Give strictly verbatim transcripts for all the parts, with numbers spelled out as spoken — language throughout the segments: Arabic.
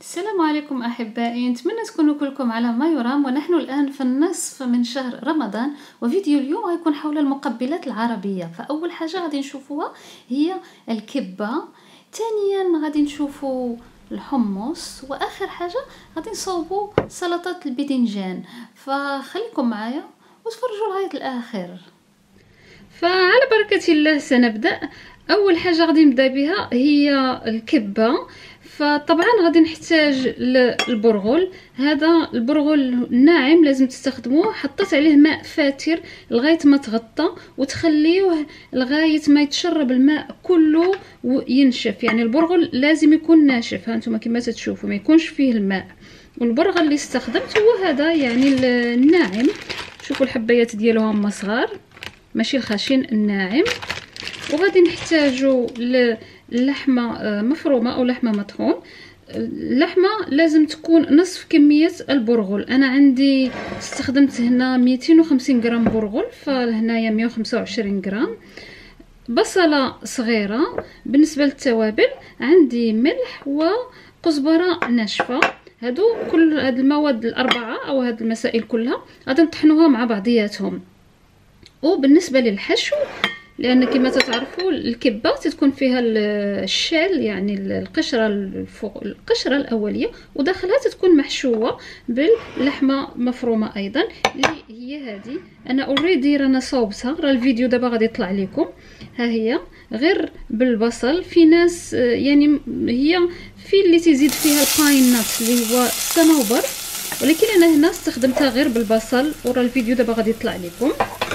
السلام عليكم أحبائي، نتمنى تكونوا كلكم على ما يرام. ونحن الآن في النصف من شهر رمضان، وفيديو اليوم غيكون حول المقبلات العربية. فأول حاجة غادي نشوفوها هي الكبة، ثانيا غادي نشوفوا الحمص، واخر حاجه غادي نصاوبوا سلطه الباذنجان. فخليكم معايا وتفرجوا لغايه الاخر. فعلى بركه الله سنبدا. اول حاجه غادي نبدا بها هي الكبه. فطبعا غادي نحتاج البرغل، هذا البرغل الناعم لازم تستخدموه. حطيت عليه ماء فاتر لغايه ما تغطى، وتخليوه لغايه ما يتشرب الماء كله وينشف. يعني البرغل لازم يكون ناشف، ها انتم كما تشوفوا ما يكونش فيه الماء. والبرغل اللي استخدمت هو هذا، يعني الناعم. شوفوا الحبايات ديالو هما صغار، ماشي الخشن، الناعم. وغادي نحتاجوا اللحمه مفرومه او لحمه مطحون. اللحمه لازم تكون نصف كميه البرغل. انا عندي استخدمت هنا مئتين وخمسين غرام برغل، فهنايا مئة وخمسة وعشرين غرام. بصله صغيره. بالنسبه للتوابل عندي ملح وكزبره ناشفه. هادو كل هاد المواد الاربعه او هاد المسائل كلها غادي نطحنوها مع بعضياتهم. وبالنسبه للحشو، لان كما تعرفوا الكبه تتكون فيها الشال، يعني القشره الفوق، القشره الاوليه، وداخلها تتكون محشوه باللحمه مفرومه ايضا، اللي هي هذه. انا اوريدي رانا صوبتها، راه الفيديو دابا غادي يطلع لكم. ها هي غير بالبصل. في ناس يعني هي في اللي تزيد فيها الباين نات اللي هو الصنوبر، ولكن انا هنا استخدمتها غير بالبصل، وراه الفيديو دابا غادي يطلع لكم.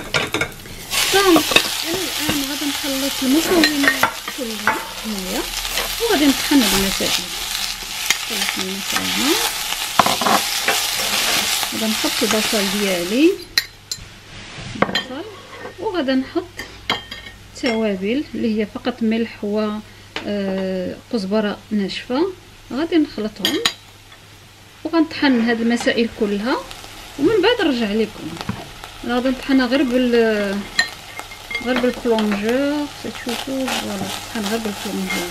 الان غادي نخلط المكونات كلها هنايا، وغادي نطحن المسائل. خلطنا المكونات، غادي نحط البصل ديالي، البصل، وغادي نحط توابل اللي هي فقط ملح و كزبره ناشفه. غادي نخلطهم وغنطحن هاد المسائل كلها، ومن بعد نرجع لكم. انا غادي نطحنها غير بال غير بالبلونجور، تشوفوا فوالا طحن غير بالبلونجور.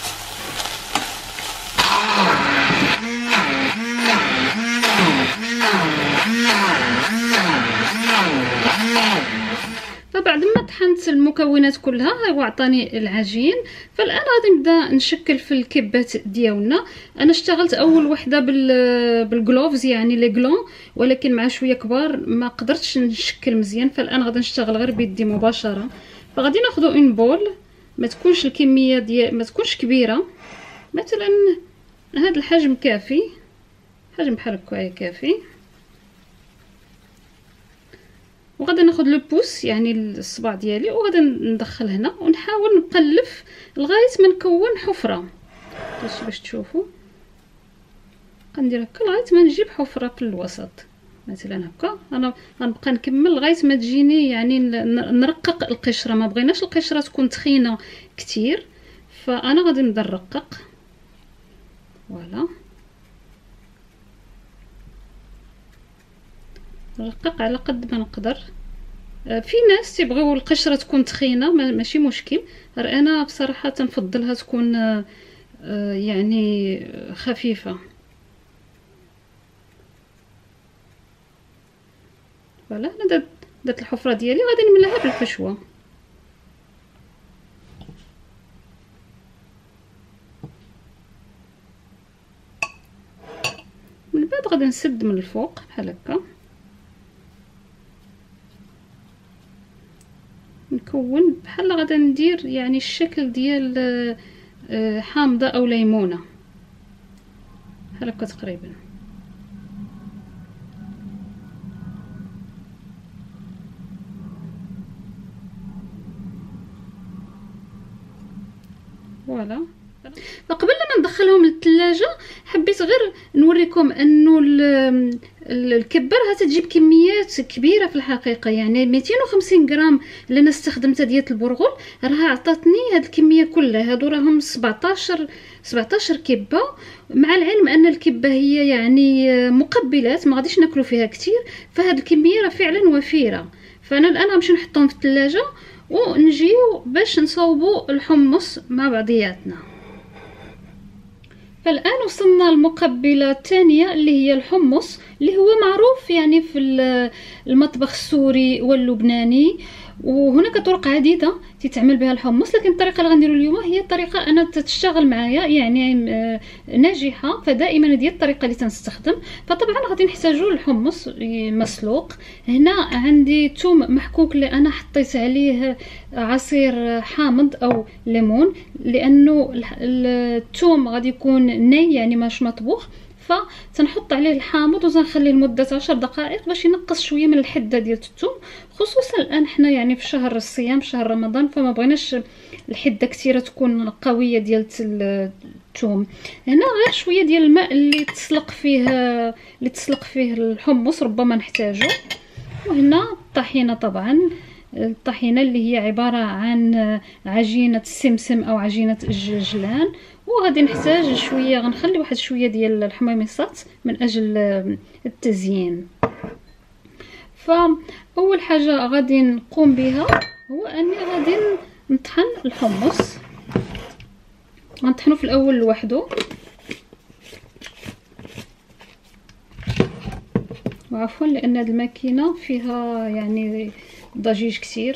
فبعد ما طحنت المكونات كلها هو عطاني العجين. فالان غادي نبدا نشكل في الكبات ديالنا. انا اشتغلت اول وحده بال بالجلوفز، يعني لي غلون، ولكن مع شويه كبار ما قدرتش نشكل مزيان. فالان غادي نشتغل غير بيدي مباشره. فغادي ناخذ اون بول، ما تكونش الكميه ديال ما تكونش كبيره، مثلا هذا الحجم كافي، حجم بحال هكا كافي. وغادي ناخذ لو بوس، يعني الصباع ديالي، وغادي ندخل هنا ونحاول نقلف لغايه ما نكون حفره. باش باش تشوفوا غندير هكا لغايه ما نجيب حفره في الوسط، مثلا هكا. انا غنبقى نكمل لغايه ما تجيني، يعني نرقق القشره. ما بغيناش القشره تكون تخينه كتير، فانا غادي نبدا نرقق. فوالا نرقق على قد ما نقدر. في ناس تيبغيو القشره تكون تخينه، ماشي مشكل. انا بصراحه تنفضلها تكون يعني خفيفه. فوالا انا درت درت الحفره ديالي، غادي نملاها بالحشوه. من بعد غادي نسد من الفوق بحال هكا، نكون بحال غادي ندير يعني الشكل ديال حامضه او ليمونه، بحال هكا تقريبا. فوالا. فقبل ما ندخلهم للثلاجه حبيت غير نوريكم انه الكبه راها تجيب كميات كبيره في الحقيقه. يعني مئتين وخمسين غرام اللي انا استخدمتها ديال البرغل راها عطاتني هاد الكميه كلها. هادو راهم سبعطاش سبعطاش كبه، مع العلم ان الكبه هي يعني مقبلات ما غاديش ناكلوا فيها كتير، فهاد الكميه راه فعلا وفيره. فانا الان غنمشي نحطهم في الثلاجه ونجيو باش نصاوبوا الحمص مع بعضياتنا. فالآن وصلنا للمقبلة الثانية اللي هي الحمص، اللي هو معروف يعني في المطبخ السوري واللبناني، وهناك طرق عديدة تتعمل بها الحمص، لكن الطريقة اللي غنديرو اليوم هي طريقة أنا تشتغل معايا يعني ناجحة، فدائما هذه الطريقة اللي تنستخدم. فطبعا غادي نحتاجو الحمص مسلوق. هنا عندي ثوم محكوك اللي أنا حطيت عليه عصير حامض أو ليمون، لأنه الثوم غادي يكون ني يعني ماش مطبوخ، فتنحط عليه الحامض وتنخليه لمده عشر دقائق باش ينقص شويه من الحده ديال الثوم، خصوصا الان حنا يعني في شهر الصيام شهر رمضان، فما بغيناش الحده كثيره تكون قويه ديال الثوم. هنا غير شويه ديال الماء اللي تسلق فيه اللي تسلق فيه الحمص ربما نحتاجه. وهنا الطحينه، طبعا الطحينه اللي هي عباره عن عجينه السمسم او عجينه الجلجلان، وغادي نحتاج شويه، غنخلي واحد شويه ديال الحميمصات من اجل التزيين. فاول حاجه غادي نقوم بها هو اني غادي نطحن الحمص. غنطحنو في الاول لوحده، وعفوا لان هاد الماكينه فيها يعني ضجيج كتير.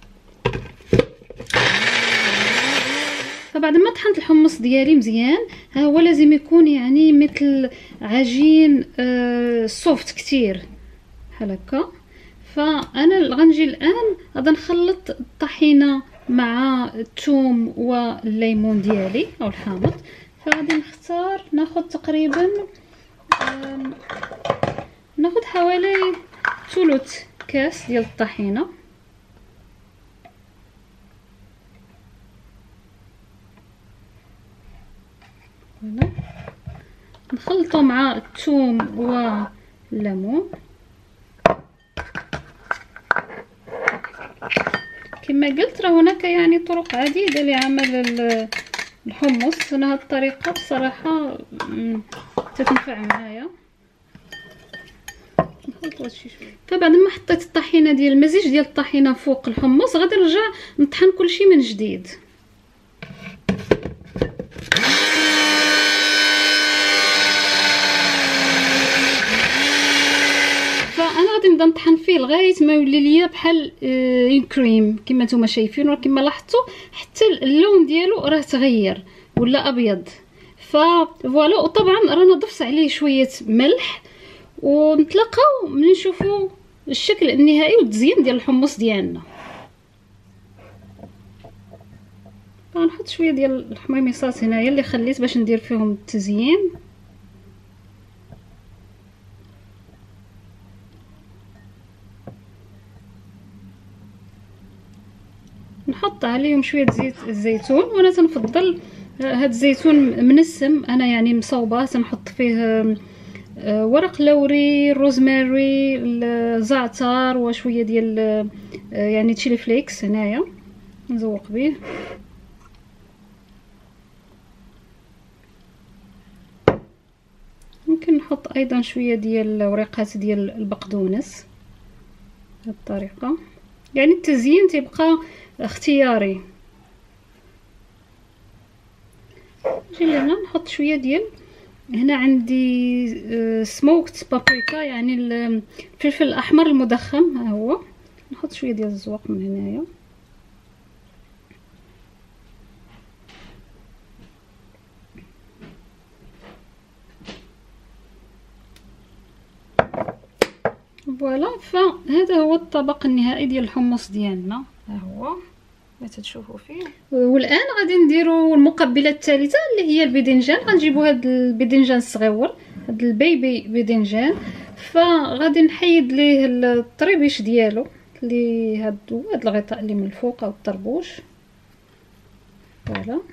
فبعد ما طحنت الحمص ديالي مزيان، ها هو لازم يكون يعني مثل عجين آه سوفت كتير بحال هكا. فانا غنجي الان غادي نخلط الطحينه مع الثوم والليمون ديالي او الحامض. فغادي نختار ناخذ تقريبا آه ناخذ حوالي ثلث كاس ديال الطحينه. نخلطه مع الثوم والليمون. كما قلت راه هناك يعني طرق عديده لعمل الحمص، انا هاد الطريقه بصراحه تتنفع معايا. نخلط هادشي شويه. فبعد ما حطيت الطحينه ديال المزيج ديال الطحينه فوق الحمص، غادي نرجع نطحن كلشي من جديد. فانا غادي نبدا نطحن فيه لغايه ما يولي ليا بحال اون كريم كما نتوما شايفين، وكما لاحظتوا حتى اللون ديالو راه تغير ولا ابيض. فوالا، وطبعا رانا ضفت عليه شويه ملح، ونتلاقاو ملي نشوفوا الشكل النهائي والتزيين ديال الحمص ديالنا. غنحط شويه ديال الحميمصات هنايا اللي خليت باش ندير فيهم التزيين. نحط عليهم شويه زيت الزيتون، وانا تنفضل هاد الزيتون منسم، انا يعني مصوبه تنحط فيه ورق لوري، روزماري، الزعتر، وشويه ديال يعني تشيلي فليكس هنايا نزوق به. ممكن نحط ايضا شويه ديال ورقات ديال البقدونس بهذه الطريقه، يعني التزيين تيبقى اختياري. نجي لهنا نحط شويه ديال، هنا عندي سموكت بابريكا يعني الفلفل الاحمر المدخن، ها هو. نحط شويه ديال الزواق من هنايا. فوالا، فهذا هو الطبق النهائي ديال الحمص ديالنا، ها هو ما تشوفوا فيه. والان غادي نديروا المقبله الثالثه اللي هي الباذنجان. غنجيبوا هذا الباذنجان الصغيور، هذا البيبي باذنجان، فغادي نحيد ليه الطريبيش ديالو اللي هادو، هاد الغطاء اللي من الفوق او الطربوش. فوالا،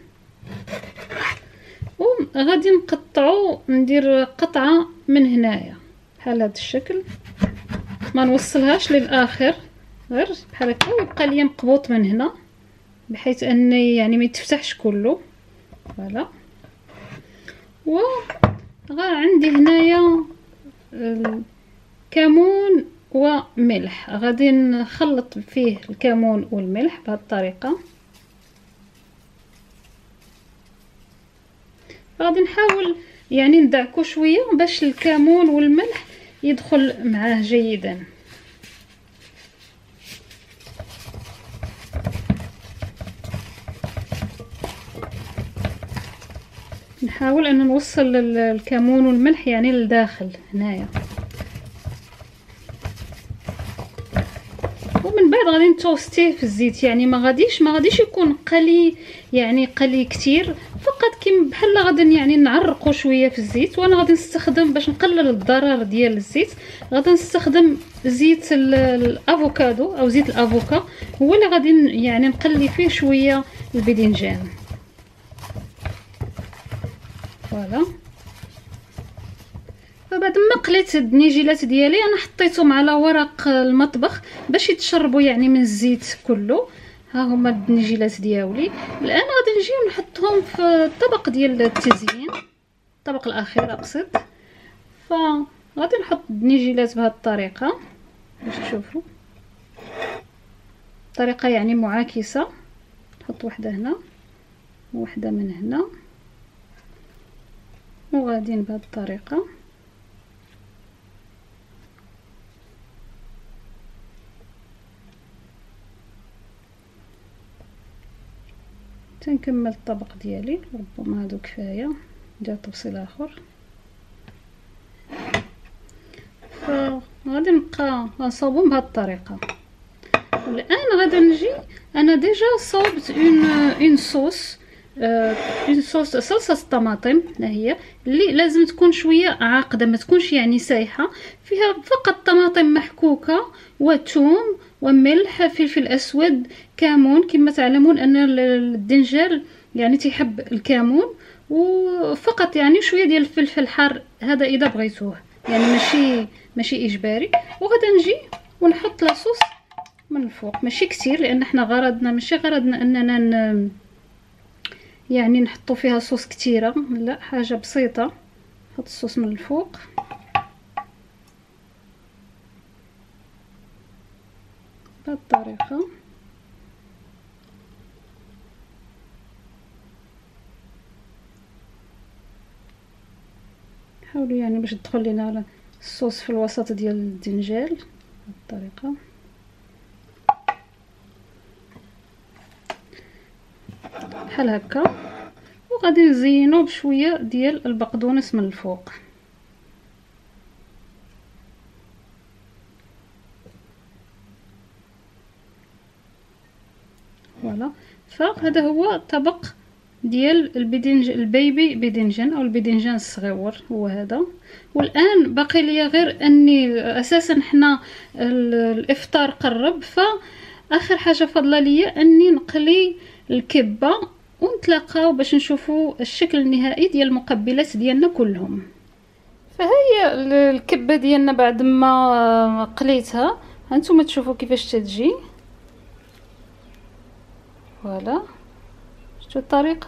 وغادي نقطعو، ندير قطعه من هنايا بحال هذا الشكل، ما نوصلهاش للاخر، غير بحال هكا، ويبقى ليا مقبوط من هنا بحيث اني يعني ما يتفتحش كله. فوالا، و غير عندي هنايا الكمون وملح، غادي نخلط فيه الكمون والملح بهذه الطريقه. غادي نحاول يعني ندعكو شويه باش الكمون والملح يدخل معاه جيدا. نحاول ان نوصل الكمون والملح يعني للداخل هنايا، ومن بعد غادي نتوستيه في الزيت. يعني ما غاديش ما غاديش يكون قلي يعني قلي كتير، فقط كيما بحال غادي يعني نعرقو شويه في الزيت. وانا غادي نستخدم باش نقلل الضرر ديال الزيت، غادي نستخدم زيت الافوكادو او زيت الافوكا، هو اللي غادي يعني نقلي فيه شويه الباذنجان. فوالا. فبعد ما قليت الدنيجيلات ديالي انا حطيتهم على ورق المطبخ باش يتشربوا يعني من الزيت كله. ها هما الدنيجيلات ديالي. الان غادي نجي نحطهم في الطبق ديال التزيين، الطبق الاخير اقصد. فغادي نحط الدنيجيلات بهذه الطريقه باش تشوفوا، طريقه يعني معاكسه. نحط وحده هنا وحده من هنا، وغادي بهذه الطريقه. تنكمل الطبق ديالي، ربما هادو كفايه، ندير تفصيل اخر. فغادي نبقى غنصاوبهم بهذه الطريقه. الان غادي نجي انا ديجا صاوبت اون اون صوص اون صوص صلصه الطماطم، ها هي اللي لازم تكون شويه عاقده، ما تكونش يعني سايحه. فيها فقط طماطم محكوكه وثوم وملح، فلفل اسود، كمون. كما تعلمون ان الدنجال يعني تيحب الكمون، وفقط يعني شويه ديال الفلفل الحار، هذا اذا بغيتوه يعني ماشي ماشي اجباري. وغادي نجي ونحط لاصوص من الفوق، ماشي كتير لان حنا غرضنا ماشي غرضنا اننا ن... يعني نحطوا فيها صوص كتيره، لا، حاجه بسيطه. نحط الصوص من الفوق بهذه الطريقه. حاولوا يعني باش تدخل لنا الصوص في الوسط ديال الدنجال بهذه الطريقه. بحال هكا. وغادي نزينو بشويه ديال البقدونس من الفوق. فوالا. فهذا هو طبق ديال البيدنج البيبي باذنجان او الباذنجان الصغيور، هو هذا. والان باقي ليا غير اني اساسا حنا الافطار قرب، فاخر حاجه فاضله ليا اني نقلي الكبه ونتلاقاو باش نشوفوا الشكل النهائي ديال المقبلات ديالنا كلهم. فهي الكبه ديالنا بعد ما قليتها، هانتوما تشوفوا كيفاش تتجي. فوالا، شفتوا الطريقه؟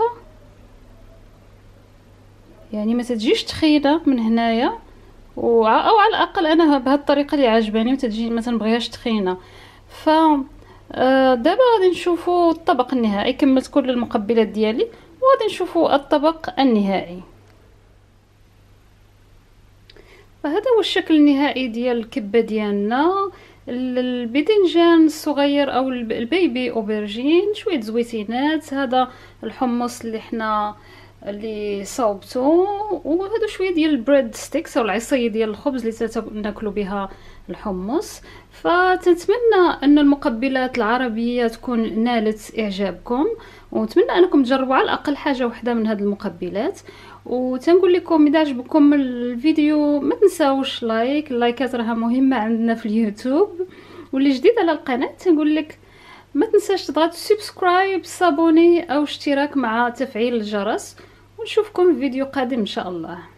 يعني ما تتجيش تخينه من هنايا، او على الاقل انا بهذه الطريقه اللي عجباني، ما تتجي ما تنبغيهاش تخينه. ف دابا غادي نشوفوا الطبق النهائي. كملت كل المقبلات ديالي وغادي نشوفوا الطبق النهائي. فهذا هو الشكل النهائي ديال الكبه ديالنا، الباذنجان الصغير او البيبي اوبرجين، شويه زويتينات، هذا الحمص اللي حنا اللي صاوبته، وهذا شويه ديال البريد ستيكس او العصيه ديال الخبز اللي ناكلوا بها الحمص. فتنتمنى ان المقبلات العربيه تكون نالت اعجابكم، ونتمنى انكم تجربوا على الاقل حاجه واحده من هذه المقبلات. وتنقول لكم اذا عجبكم الفيديو ما تنساوش لايك، اللايكات راها مهمه عندنا في اليوتيوب. واللي جديد على القناه تنقول لك ما تنساش تضغط سبسكرايب، صابوني او اشتراك مع تفعيل الجرس. ونشوفكم في فيديو قادم ان شاء الله.